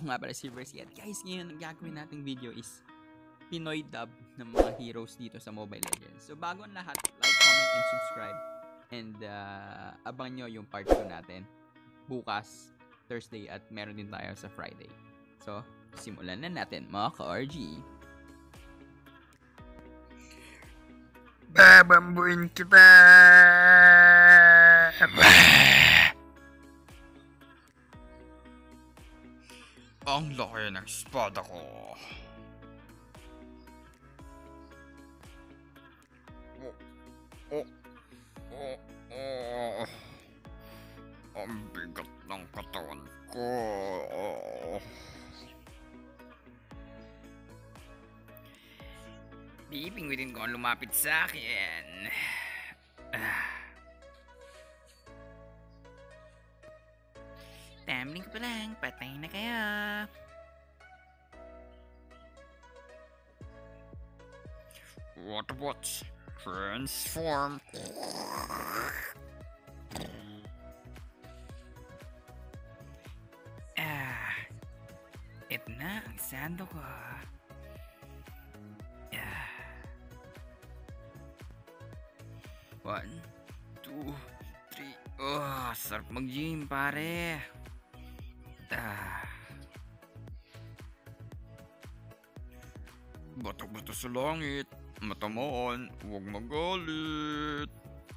nga pala si Versi. At guys, ngayon ang gagawin nating video is Pinoy dub ng mga heroes dito sa Mobile Legends. So bago ang lahat, like, comment, and subscribe. And abang nyo yung part 2 natin bukas, Thursday, at meron din tayo sa Friday. So, simulan na natin mga ka-RG. Babambuin kita! Ang laki ng espada ko. Ang bigat ng katawan ko. Pipingutin ko ang lumapit sa akin. Tamling ko pa lang, patay na kaya. Watch. Transform. Ito na ang sando ko. 1, 2, 3. Sarap mag-gym, pare. Bato-bato sa langit. Matamaan, huwag magalit.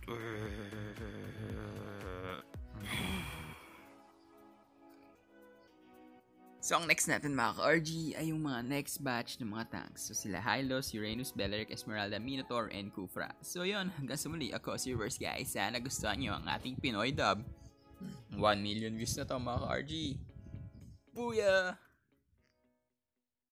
So, ang next natin mga ka-RG ay yung mga next batch ng mga tanks. So, sila Hylos, Uranus, Beleric, Esmeralda, Minotaur, and Kufra. So, yun. Hanggang sa muli, ako si Verse guys. Sana gustuhan nyo ang ating Pinoy dub. 1 million views na to mga ka-RG. Booyah!